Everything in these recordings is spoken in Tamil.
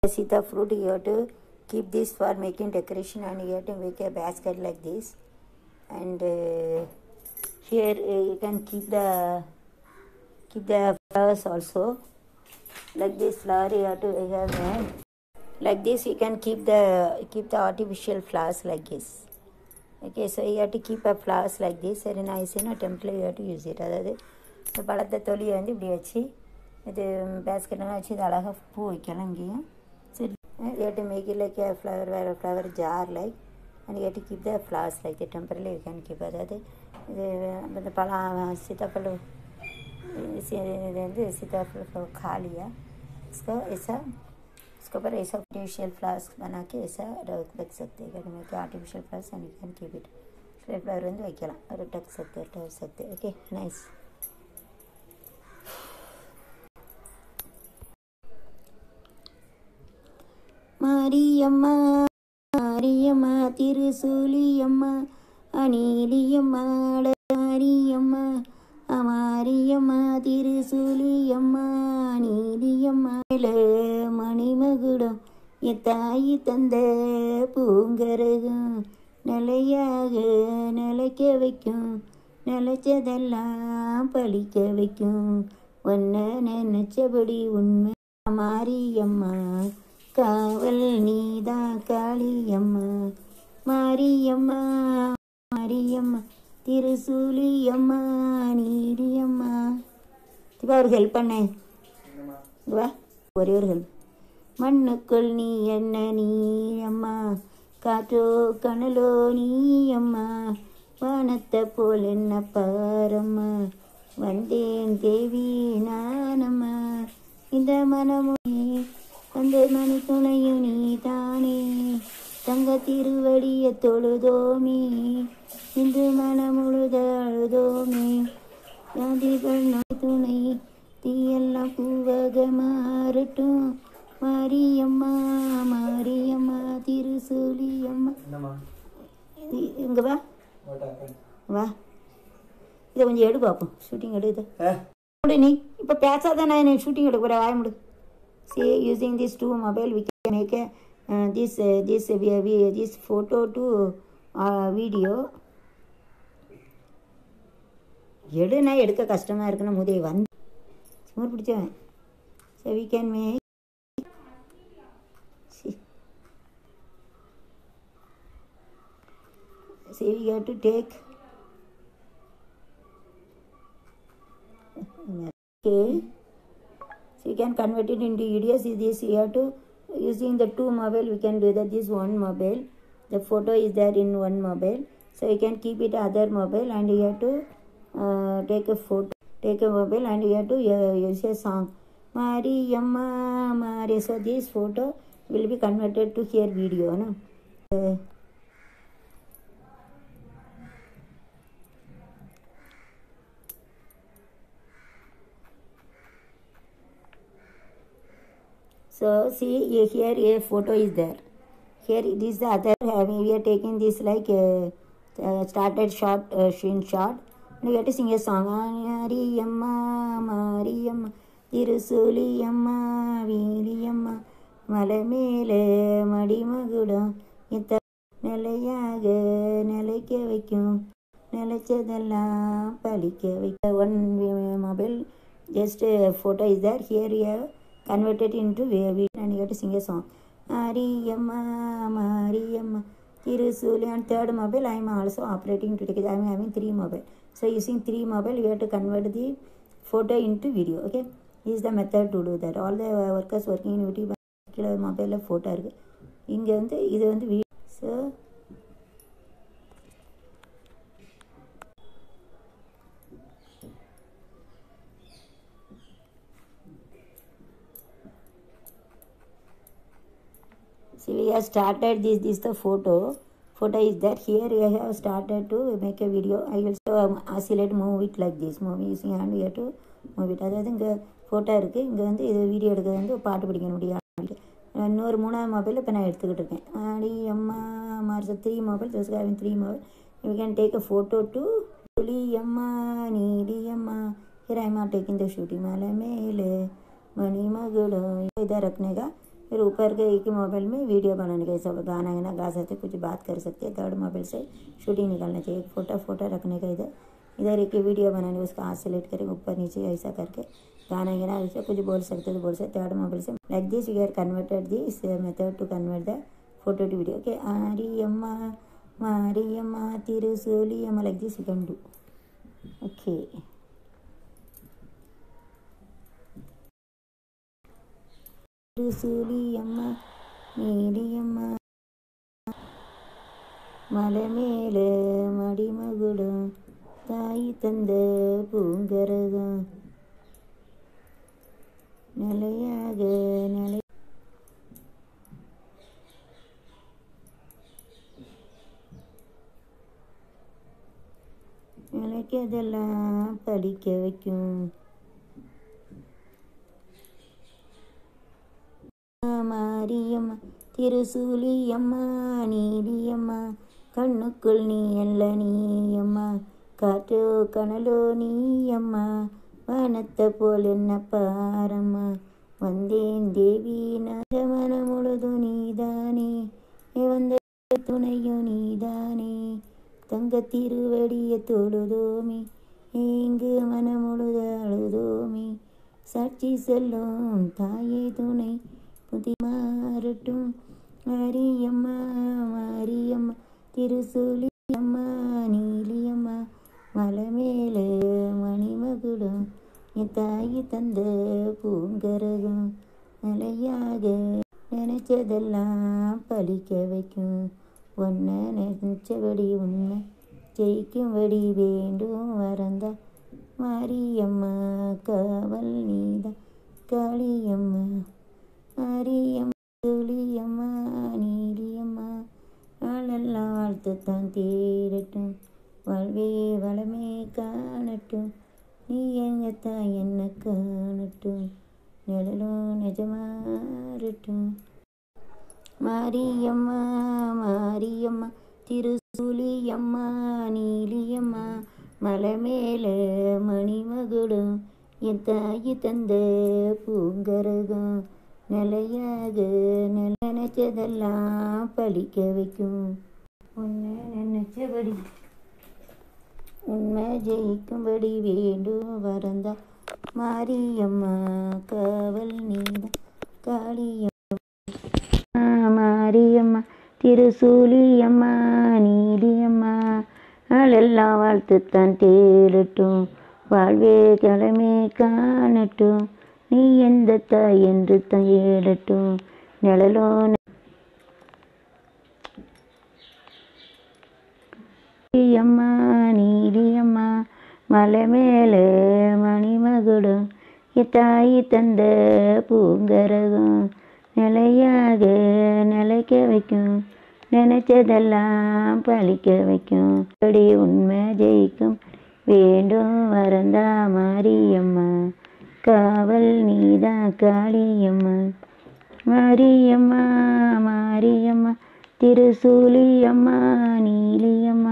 Sita fruit, you have to keep this for making decoration, and you have to make a basket like this. And here you can keep the flowers also. Like this flower you have to have like this. You can keep the artificial flowers like this. Okay, so you have to keep a flowers like this. Very nice, temple you have to use it. அதாவது இந்த பழத்தை தொலியை வந்து இப்படி வச்சு இது பேஸ்கெட்டெல்லாம் வச்சு இது அழகாக பூ வைக்கலாம் இங்கேயும். சரி, you have to make it like a flower jar like, and you have to keep the flowers like the temporarily you can keep. அதாவது இது இந்த பழம் சீத்தாப்பழம் இது வந்து सीताफल खा लिया, इसका ऐसा इसके ऊपर ऐसा आर्टिफिशियल फ्लावर्स बना के ऐसा रख सकते हैं. घर में क्या artificial flowers and you can keep it flower வந்து வைக்கலாம், ஒரு டக் सकते. Okay, nice. மாரியம்மா மாரியம்மா திருசூலியம்மா அநீலியம்மா மாரியம்மா மாரியம்மா திருசூலியம்மா நீலியம்மா மணிமகுடம் என் தாய் தந்த பூங்கரகம் நிலையாக நிலைக்க வைக்கும், நிலைச்சதெல்லாம் பழிக்க வைக்கும், ஒன்ன நினைச்சபடி உண்மை மாரியம்மா காவல் நீதான் காளியம்மா மாரியம்மா மாரியம்மா திருசூலியம்மா நீலியம்மா. இப்போ ஒரு ஹெல்ப் பண்ணேன், வா ஒரே ஒரு ஹெல்ப். மண்ணுக்குள் நீ என்ன நீ அம்மா, காற்றோ கனலோ நீ அம்மா, வானத்தை போல் என்ன பாரம்மா, வந்தேன் தேவி நானம்மா, இந்த மனமொழி அந்த மணி துணையும் நீ தானே, தங்க திருவடிய தொழுதோமே, இன்று மனமுழுத அழுதோமே, யாதிகள் நோய் துணை தீயெல்லாம் பூவக மாறட்டும், மாரியம்மா மாரியம்மா திருசூலியம்மா. இங்க வா வா, இதை கொஞ்சம் எடு பார்ப்போம், ஷூட்டிங் எடு. இதை நீ இப்போ பேசாதான் நான் எனக்கு ஷூட்டிங் எடுக்க போகிறேன், வாய முடு. See, using these two mobile we can make a this photo to video. எடுனா எடுக்க கஷ்டமாக இருக்குன்னு முதே வந்து சும்மா பிடிச்சவன். So we can make. See, we have to take. Okay. So you can convert it into videos. This you have to using the two mobile we can do that. This one mobile, the photo is there in one mobile, so you can keep it other mobile, and you have to take a photo, take a mobile, and you have to use a song Mariyamma Mari. So this photo will be converted to here video, no? So see here a photo is there. Here it is the other. We are taking this like started short screenshot. And you have to sing a song. Mariyamma Mariyamma திருசூலியம்மா வீலியம்மா மலை மேலே மடிமகுடம் இத்த நிலையாக நிலைக்க வைக்கும், நிலைச்சதெல்லாம் பழிக்க வைக்க. One mobile just photo is there. Here you have converted into video, and you have to sing a song. Mariyamma Mariyamma Tirusuli. And third mobile I am also operating today. I am having three mobile. So using three mobile you have to convert the photo into video. Okay, this is the method to do that. All the workers working in YouTube mobile photo இருக்கு. இங்க வந்து இது வந்து video. So see, we have started this is the photo is there. Here we have started to make a video. I will oscillate, move it like this, move using hand we have to move it. அதாவது இங்கே ஃபோட்டோ இருக்குது, இங்கே வந்து இது வீடியோ எடுக்கிறது வந்து பாட்டு பிடிக்க முடியாது. இன்னொரு மூணாவது மொபைல் இப்போ நான் எடுத்துக்கிட்டு இருக்கேன். அம்மா மார்ஸ் த்ரீ மொபைல், ஜோஸ் having three mobile. You can take a photo to Puliyamma Neeliyamma. Here I am taking the shooting. माला मेले मणि मगड़ो इधर रखने का फिर ऊपर के एक ही मोबाइल में वीडियो बनाने के, सब गाना गाना गा सकते, कुछ बात कर सकते हैं। थर्ड मोबाइल से शूटिंग निकालना चाहिए। एक फोटो रखने का इधर एक वीडियो बनाने, उसका हाथ सेलेक्ट करें ऊपर नीचे ऐसा करके गाना गाना उससे कुछ बोल सकते तो बोल सकते। थर्ड मोबाइल से like this we are converted this method to convert the photo to video. Okay, आरियम्मा Mariyamma Thirusooliyamma, like this you can do. Okay, Thirusooliyamma Neeliyamma ಮಲೆ ಮೇಲೆ ಮಡಿಮಗಳು ತಾಯಿ ತಂದ பூங்கரக நிலையாக நிலை நிலைக்கதெல்லாம் படிக்க வைக்கும். மாரியம்மா திருசூலியம்மா நீலியம்மா கண்ணுக்குள் நீ அல்ல நீயம்மா, காற்றோ கனலோ நீயம்மா, வானத்தை போல் என்ன பாரம்மா, வந்தேன் தேவி நகமன முழுதும் நீதானே, வந்த துணையும் நீதானே, தங்க திருவடிய தொழுதோமே, இங்கு மனமுழுத அழுதோமே, சாட்சி செல்லும் தாயே துணை புதி மாறட்டும். மாரியம்மா மாரியம்மா திருசூலியம்மா நீலியம்மா மலை மேலே மணிமகுடம் என் தாயி தந்த பூங்கரகம் நிலையாக நினைச்சதெல்லாம் பலிக்க வைக்கும். ஒன்றை நினைச்சபடி உண்மை ஜெயிக்கும்படி வேண்டும் வரந்தா மாரியம்மா காவல் நீதான் காளியம்மா. மாரியம்மா துளியம்மா நீலியம்மா நாளெல்லாம் வாழ்த்துத்தான் தேடட்டும், வாழ்வே வளமே காணட்டும், நீ எங்கத்தான் என்ன காணட்டும், நிழலும் நிஜமாறட்டும். மாரியம்மா மாரியம்மா திருசூலியம்மா நீலியம்மா மலை மேலே மணிமகுடம் என் தாயி தந்த பூங்கரகம் நிலையாக நினைச்சதெல்லாம் பலிக்க வைக்கும். உன்னை நினைச்சபடி உண்மை ஜெயிக்கும்படி வேண்டும் வரந்தா மாரியம்மா காவல் நீதான் காளியம்மா. மாரியம்மா திருசூலியம்மா நீலியம்மா நாளெல்லாம் வாழ்த்துத்தான் தேடட்டும், வாழ்வே கிழமை காணட்டும், நீ எந்த தாய் என்று தேடட்டும், நிழலோ அம்மா நீலியம்மா மலை மேலே மணிமகுடம் என் தாயி தந்த பூங்கரகம் நிலையாக நிலைக்க வைக்கும், நினைச்சதெல்லாம் பலிக்க வைக்கும், அப்படி உண்மை ஜெயிக்கும் வேண்டும் வரந்தா மாரியம்மா காவல் நீதான் காளியம்மா. மாரியம்மா மாரியம்மா திருசூலியம்மா நீலியம்மா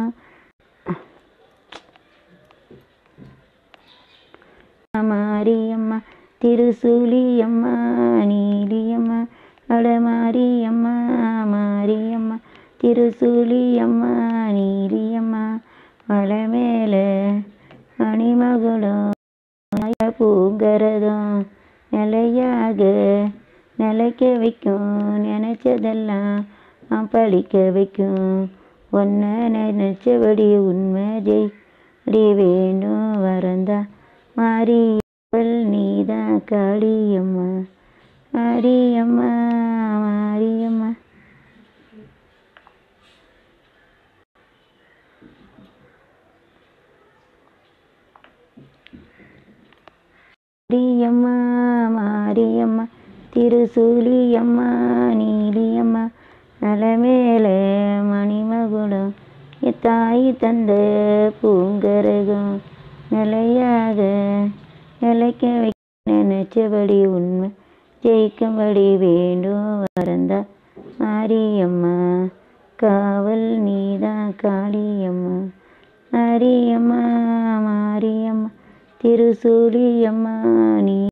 மாரியம்மா திருசூலியம்மா நீலியம்மா அட மாரியம்மா மாரியம்மா திருசூலியம்மா நீலியம்மா மலை மேலே மணிமகுடம் பூங்கரதம் நிலையாக நிலைக்க வைக்கும், நினைச்சதெல்லாம் பழிக்க வைக்கும், ஒன்றை நினைச்சபடி உண்மை ஜெயிப்படி வேண்டும் வரந்தா மாரியவள் நீதான் காளியம்மா. மாரியம்மா மாரியம்மா மாரியம்மா மாரியம்மா திருசூலியம்மா நீலியம்மா மலை மேலே மணிமகுடம் என் தாயி தந்த பூங்கரகம் நிலையாக நிலைக்க வைக்க நினைச்சபடி உண்மை ஜெயிக்கும்படி வேண்டும் வரந்தா மாரியம்மா காவல் நீதான் காளியம்மா. மாரியம்மா மாரியம்மா திருசூலியம்மா நீ